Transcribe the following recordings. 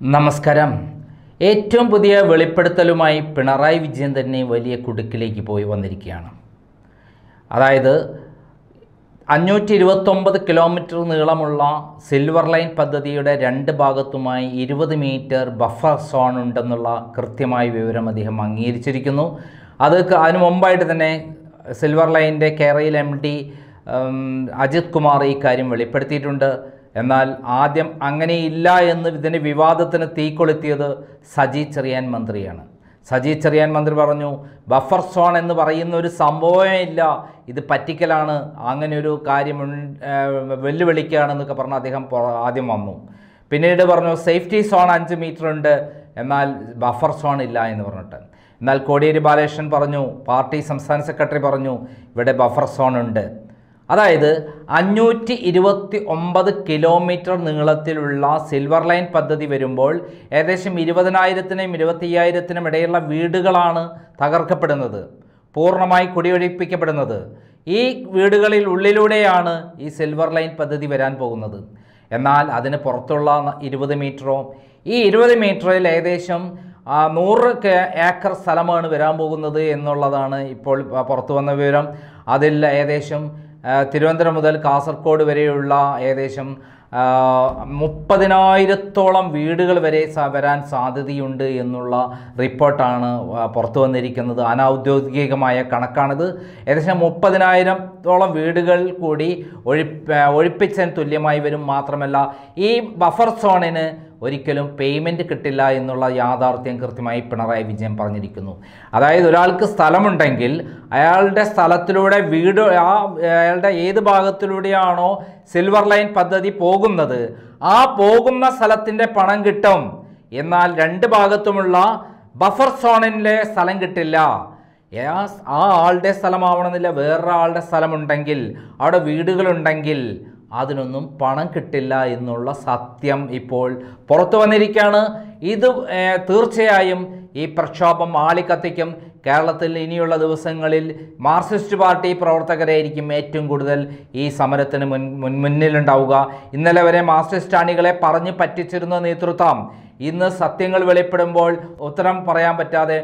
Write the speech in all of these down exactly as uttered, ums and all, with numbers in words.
നമസ്കാരം. ഏറ്റവും പുതിയ വെളിപ്പെടുത്തലുമായി പിണറായി വിജയൻ തന്നെ വലിയ കുടുക്കിലേക്ക് പോയി വന്നിരിക്കുകയാണ്. അതായത് അഞ്ഞൂറ്റി ഇരുപത്തൊമ്പത് കിലോമീറ്റർ നീളമുള്ള സിൽവർ ലൈൻ പദ്ധതിയുടെ രണ്ട് ഭാഗത്തുമായി ഇരുപത് മീറ്റർ ബഫർ സോൺ ഉണ്ടെന്നുള്ള കൃത്യമായ വിവരം അദ്ദേഹം അംഗീകരിച്ചിരിക്കുന്നു. അത് അതിനു മുമ്പായിട്ട് തന്നെ സിൽവർ ലൈനിൻ്റെ കേരളയിൽ എം ഡി അജിത് കുമാർ ഈ കാര്യം വെളിപ്പെടുത്തിയിട്ടുണ്ട്. എന്നാൽ ആദ്യം അങ്ങനെയില്ല എന്ന് ഇതിൻ്റെ വിവാദത്തിന് തീക്കൊളുത്തിയത് സജി ചെറിയാൻ മന്ത്രിയാണ്. സജി ചെറിയാൻ മന്ത്രി പറഞ്ഞു, ബഫർ സോൺ എന്ന് പറയുന്ന ഒരു സംഭവമേ ഇല്ല, ഇത് പറ്റിക്കലാണ്, അങ്ങനെ ഒരു കാര്യം വെല്ലുവിളിക്കുകയാണെന്നൊക്കെ പറഞ്ഞ് അദ്ദേഹം ആദ്യം വന്നു. പിന്നീട് പറഞ്ഞു സേഫ്റ്റി സോൺ അഞ്ച് മീറ്റർ ഉണ്ട്, എന്നാൽ ബഫർ സോൺ ഇല്ല എന്ന് പറഞ്ഞിട്ട്. എന്നാൽ കോടിയേരി ബാലകൃഷ്ണൻ പറഞ്ഞു, പാർട്ടി സംസ്ഥാന സെക്രട്ടറി പറഞ്ഞു ഇവിടെ ബഫർ സോൺ ഉണ്ട്. അതായത് അഞ്ഞൂറ്റി ഇരുപത്തി ഒമ്പത് കിലോമീറ്റർ നീളത്തിലുള്ള സിൽവർ ലൈൻ പദ്ധതി വരുമ്പോൾ ഏകദേശം ഇരുപതിനായിരത്തിനും ഇരുപത്തയ്യായിരത്തിനും ഇടയിലുള്ള വീടുകളാണ് തകർക്കപ്പെടുന്നത്, പൂർണ്ണമായി കുടിയൊഴിപ്പിക്കപ്പെടുന്നത്. ഈ വീടുകളിൽ ഉള്ളിലൂടെയാണ് ഈ സിൽവർ ലൈൻ പദ്ധതി വരാൻ പോകുന്നത്. എന്നാൽ അതിന് പുറത്തുള്ള ഇരുപത് മീറ്ററോ, ഈ ഇരുപത് മീറ്ററിൽ ഏകദേശം നൂറ് ഏക്കർ സ്ഥലമാണ് വരാൻ പോകുന്നത് എന്നുള്ളതാണ് ഇപ്പോൾ പുറത്തു വന്ന വിവരം. അതിൽ ഏകദേശം തിരുവനന്തപുരം മുതൽ കാസർഗോഡ് വരെയുള്ള ഏകദേശം മുപ്പതിനായിരത്തോളം വീടുകൾ വരെ വരാൻ സാധ്യതയുണ്ട് എന്നുള്ള റിപ്പോർട്ടാണ് പുറത്തു വന്നിരിക്കുന്നത്. അനൗദ്യോഗികമായ കണക്കാണിത്. ഏകദേശം മുപ്പതിനായിരത്തോളം വീടുകൾ കൂടി ഒഴി ഒഴിപ്പിച്ചതിന് തുല്യമായി വരും. മാത്രമല്ല ഈ ബഫർ സോണിന് ഒരിക്കലും പേയ്മെൻറ്റ് കിട്ടില്ല എന്നുള്ള യാഥാർത്ഥ്യം കൃത്യമായി പിണറായി വിജയൻ പറഞ്ഞിരിക്കുന്നു. അതായത് ഒരാൾക്ക് സ്ഥലമുണ്ടെങ്കിൽ അയാളുടെ സ്ഥലത്തിലൂടെ വീട് ആ അയാളുടെ ഏത് ഭാഗത്തിലൂടെയാണോ സിൽവർ ലൈൻ പദ്ധതി പോകുന്നത് ആ പോകുന്ന സ്ഥലത്തിൻ്റെ പണം കിട്ടും. എന്നാൽ രണ്ട് ഭാഗത്തുമുള്ള ബഫർ സോണിലെ സ്ഥലം കിട്ടില്ല. ആ ആളുടെ സ്ഥലമാവണമെന്നില്ല, വേറൊരാളുടെ സ്ഥലമുണ്ടെങ്കിൽ അവിടെ വീടുകളുണ്ടെങ്കിൽ അതിനൊന്നും പണം കിട്ടില്ല എന്നുള്ള സത്യം ഇപ്പോൾ പുറത്തു വന്നിരിക്കുകയാണ്. ഇത് തീർച്ചയായും ഈ പ്രക്ഷോഭം ആളിക്കത്തിക്കും. കേരളത്തിൽ ഇനിയുള്ള ദിവസങ്ങളിൽ മാർക്സിസ്റ്റ് പാർട്ടി പ്രവർത്തകരായിരിക്കും ഏറ്റവും കൂടുതൽ ഈ സമരത്തിന് മുൻ മുന്നിലുണ്ടാവുക. ഇന്നലെ വരെ മാർക്സിസ്റ്റ് അണികളെ പറഞ്ഞു പറ്റിച്ചിരുന്ന നേതൃത്വം ഇന്ന് സത്യങ്ങൾ വെളിപ്പെടുമ്പോൾ ഉത്തരം പറയാൻ പറ്റാതെ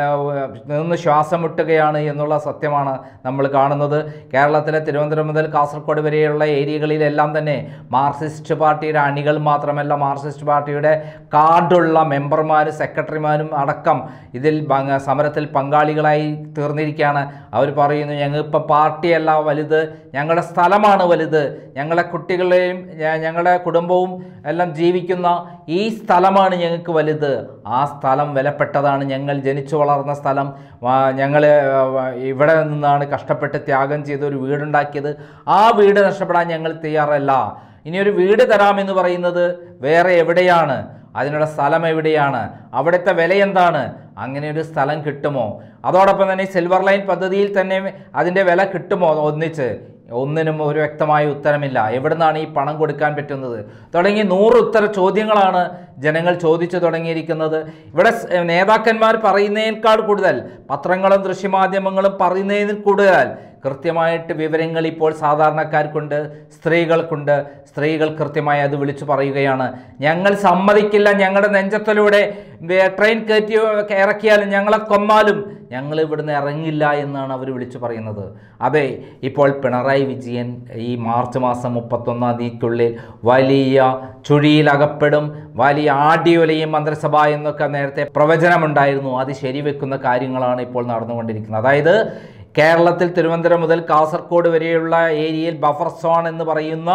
നിന്ന് ശ്വാസം മുട്ടുകയാണ് എന്നുള്ള സത്യമാണ് നമ്മൾ കാണുന്നത്. കേരളത്തിലെ തിരുവനന്തപുരം മുതൽ കാസർഗോഡ് വരെയുള്ള ഏരിയകളിലെല്ലാം തന്നെ മാർക്സിസ്റ്റ് പാർട്ടിയുടെ അണികൾ മാത്രമല്ല, മാർക്സിസ്റ്റ് പാർട്ടിയുടെ കാർഡുള്ള മെമ്പർമാരും സെക്രട്ടറിമാരും അടക്കം ഇതിൽ സമരത്തിൽ പങ്കാളികളായി തീർന്നിരിക്കുകയാണ്. അവർ പറയുന്നു, ഞങ്ങളിപ്പോൾ പാർട്ടിയല്ല വലുത്, ഞങ്ങളുടെ സ്ഥലമാണ് വലുത്, ഞങ്ങളുടെ കുട്ടികളെയും ഞങ്ങളുടെ കുടുംബവും എല്ലാം ജീവിക്കുന്ന ഈ സ്ഥലമാണ് ഞങ്ങൾക്ക് വലുത്, ആ സ്ഥലം വിലപ്പെട്ടതാണ്, ഞങ്ങൾ ജനിച്ചു വളർന്ന സ്ഥലം, ഞങ്ങൾ ഇവിടെ നിന്നാണ് കഷ്ടപ്പെട്ട് ത്യാഗം ചെയ്ത് ഒരു വീടുണ്ടാക്കിയത്, ആ വീട് നഷ്ടപ്പെടാൻ ഞങ്ങൾ തയ്യാറല്ല. ഇനിയൊരു വീട് തരാമെന്ന് പറയുന്നത് വേറെ എവിടെയാണ്, അതിനുള്ള സ്ഥലം എവിടെയാണ്, അവിടുത്തെ വില എന്താണ്, അങ്ങനെ ഒരു സ്ഥലം കിട്ടുമോ? അതോടൊപ്പം തന്നെ സിൽവർ ലൈൻ പദ്ധതിയിൽ തന്നെ അതിൻ്റെ വില കിട്ടുമോ ഒന്നിച്ച്? ഒന്നിനും ഒരു വ്യക്തമായ ഉത്തരമില്ല. എവിടെ നിന്നാണ് ഈ പണം കൊടുക്കാൻ പറ്റുന്നത് തുടങ്ങി നൂറ് ഉത്തര ചോദ്യങ്ങളാണ് ജനങ്ങൾ ചോദിച്ചു തുടങ്ങിയിരിക്കുന്നത്. ഇവിടെ നേതാക്കന്മാർ പറയുന്നതിനേക്കാൾ കൂടുതൽ പത്രങ്ങളും ദൃശ്യമാധ്യമങ്ങളും പറയുന്നതിൽ കൂടുതൽ കൃത്യമായിട്ട് വിവരങ്ങൾ ഇപ്പോൾ സാധാരണക്കാർക്കുണ്ട്, സ്ത്രീകൾക്കുണ്ട്. സ്ത്രീകൾ കൃത്യമായി അത് വിളിച്ചു പറയുകയാണ്, ഞങ്ങൾ സമ്മതിക്കില്ല, ഞങ്ങളുടെ നെഞ്ചത്തിലൂടെ ട്രെയിൻ കയറ്റി ഇറക്കിയാലും ഞങ്ങളെ കൊന്നാലും ഞങ്ങൾ ഇവിടുന്ന് ഇറങ്ങില്ല എന്നാണ് അവർ വിളിച്ചു പറയുന്നത്. അതെ, ഇപ്പോൾ പിണറായി വിജയൻ ഈ മാർച്ച് മാസം മുപ്പത്തൊന്നാം തീയതിക്കുള്ളിൽ വലിയ ചുഴിയിലകപ്പെടും, വലിയ ആടിയൊലയും മന്ത്രിസഭ എന്നൊക്കെ നേരത്തെ പ്രവചനമുണ്ടായിരുന്നു. അത് ശരിവെക്കുന്ന കാര്യങ്ങളാണ് ഇപ്പോൾ നടന്നുകൊണ്ടിരിക്കുന്നത്. അതായത് കേരളത്തിൽ തിരുവനന്തപുരം മുതൽ കാസർഗോഡ് വരെയുള്ള ഏരിയയിൽ ബഫർ സോൺ എന്ന് പറയുന്ന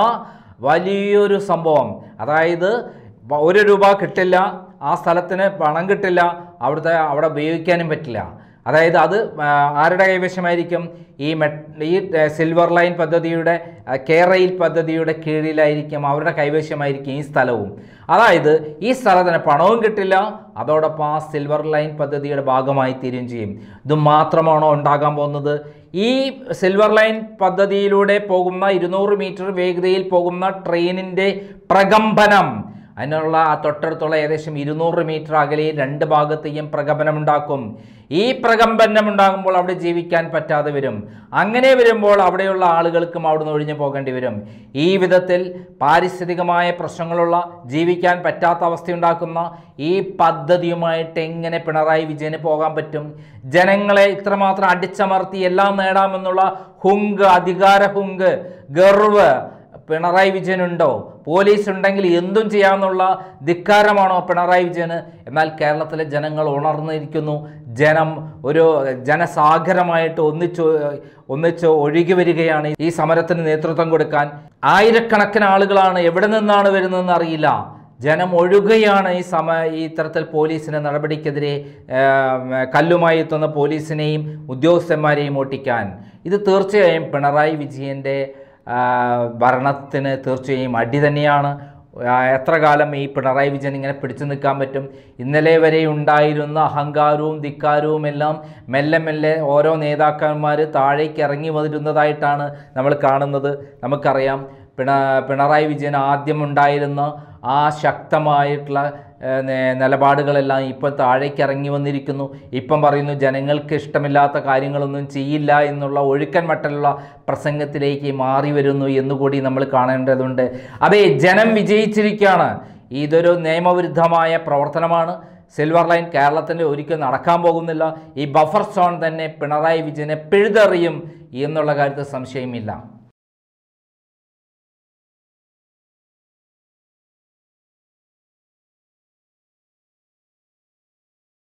വലിയൊരു സംഭവം, അതായത് ഒരു രൂപ കിട്ടില്ല, ആ സ്ഥലത്തിന് പണം കിട്ടില്ല, അവിടുത്തെ അവിടെ ഉപയോഗിക്കാനും പറ്റില്ല. അതായത് അത് ആരുടെ കൈവശമായിരിക്കും? ഈ മെ ഈ സിൽവർ ലൈൻ പദ്ധതിയുടെ കേരയിൽ പദ്ധതിയുടെ കീഴിലായിരിക്കും, അവരുടെ കൈവശമായിരിക്കും ഈ സ്ഥലവും. അതായത് ഈ സ്ഥലത്തിന് പണവും കിട്ടില്ല, അതോടൊപ്പം ആ സിൽവർ ലൈൻ പദ്ധതിയുടെ ഭാഗമായി തീരുകയും ചെയ്യും. ഇത് മാത്രമാണോ ഉണ്ടാകാൻ പോകുന്നത്? ഈ സിൽവർ ലൈൻ പദ്ധതിയിലൂടെ പോകുന്ന ഇരുന്നൂറ് മീറ്റർ വേഗതയിൽ പോകുന്ന ട്രെയിനിൻ്റെ പ്രകമ്പനം, അതിനുള്ള ആ തൊട്ടടുത്തുള്ള ഏകദേശം ഇരുന്നൂറ് മീറ്റർ അകലെയിൽ രണ്ട് ഭാഗത്തെയും പ്രകമ്പനമുണ്ടാക്കും. ഈ പ്രകമ്പനമുണ്ടാകുമ്പോൾ അവിടെ ജീവിക്കാൻ പറ്റാതെ വരും. അങ്ങനെ വരുമ്പോൾ അവിടെയുള്ള ആളുകൾക്കും അവിടുന്ന് ഒഴിഞ്ഞു പോകേണ്ടി വരും. ഈ വിധത്തിൽ പാരിസ്ഥിതികമായ പ്രശ്നങ്ങളുള്ള ജീവിക്കാൻ പറ്റാത്ത അവസ്ഥയുണ്ടാക്കുന്ന ഈ പദ്ധതിയുമായിട്ട് എങ്ങനെ പിണറായി വിജയന് പോകാൻ പറ്റും? ജനങ്ങളെ ഇത്രമാത്രം അടിച്ചമർത്തി എല്ലാം നേടാമെന്നുള്ള ഹുങ്ക്, അധികാര ഹുങ്ക്, ഗർവ് പിണറായി വിജയനുണ്ടോ? പോലീസ് ഉണ്ടെങ്കിൽ എന്തും ചെയ്യാമെന്നുള്ള ധിക്കാരമാണോ പിണറായി വിജയന്? എന്നാൽ കേരളത്തിലെ ജനങ്ങൾ ഉണർന്നിരിക്കുന്നു. ജനം ഒരു ജനസാഗരമായിട്ട് ഒന്നിച്ച് ഒന്നിച്ച് ഒഴുകി വരികയാണ് ഈ സമരത്തിന് നേതൃത്വം കൊടുക്കാൻ. ആയിരക്കണക്കിന് ആളുകളാണ്, എവിടെ നിന്നാണ് വരുന്നതെന്ന് അറിയില്ല. ജനം ഒഴുകുകയാണ് ഈ സമ ഈ ഇത്തരത്തിൽ പോലീസിൻ്റെ നടപടിക്കെതിരെ കല്ലുമായി എത്തുന്ന പോലീസിനെയും ഉദ്യോഗസ്ഥന്മാരെയും ഓട്ടിക്കാൻ. ഇത് തീർച്ചയായും പിണറായി വിജയൻ്റെ ഭരണത്തിന് തീർച്ചയായും അടി തന്നെയാണ്. എത്ര കാലം ഈ പിണറായി വിജയൻ ഇങ്ങനെ പിടിച്ചു നിൽക്കാൻ പറ്റും? ഇന്നലെ വരെ ഉണ്ടായിരുന്ന അഹങ്കാരവും ധിക്കാരവും എല്ലാം മെല്ലെ മെല്ലെ ഓരോ നേതാക്കന്മാർ താഴേക്ക് ഇറങ്ങി വരുന്നതായിട്ടാണ് നമ്മൾ കാണുന്നത്. നമുക്കറിയാം പിണ പിണറായി വിജയൻ ആദ്യം ഉണ്ടായിരുന്ന ആ ശക്തമായിട്ടുള്ള നിലപാടുകളെല്ലാം ഇപ്പം താഴേക്ക് ഇറങ്ങി വന്നിരിക്കുന്നു. ഇപ്പം പറയുന്നു ജനങ്ങൾക്ക് ഇഷ്ടമില്ലാത്ത കാര്യങ്ങളൊന്നും ചെയ്യില്ല എന്നുള്ള ഒഴുക്കൻ മട്ടിലുള്ള പ്രസംഗത്തിലേക്ക് മാറി വരുന്നു എന്നുകൂടി നമ്മൾ കാണേണ്ടതുണ്ട്. അതെ, ജനം വിജയിച്ചിരിക്കുകയാണ്. ഇതൊരു നിയമവിരുദ്ധമായ പ്രവർത്തനമാണ്. സിൽവർ ലൈൻ കേരളത്തിൻ്റെ ഒരിക്കലും നടക്കാൻ പോകുന്നില്ല. ഈ ബഫർ സോൺ തന്നെ പിണറായി വിജയനെ പിഴുതെറിയും എന്നുള്ള കാര്യത്തിൽ സംശയമില്ല.